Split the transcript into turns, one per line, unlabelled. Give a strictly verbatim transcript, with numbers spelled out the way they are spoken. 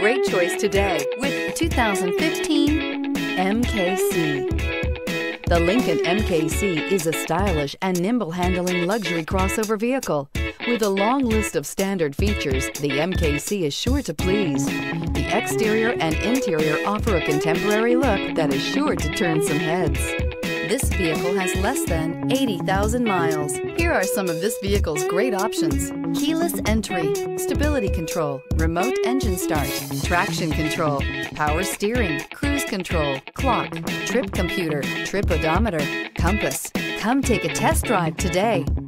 great choice today with two thousand fifteen M K C. The Lincoln M K C is a stylish and nimble-handling luxury crossover vehicle. With a long list of standard features, the M K C is sure to please. The exterior and interior offer a contemporary look that is sure to turn some heads. This vehicle has less than eighty thousand miles. Here are some of this vehicle's great options: keyless entry, stability control, remote engine start, traction control, power steering, cruise control, clock, trip computer, trip odometer, compass. Come take a test drive today.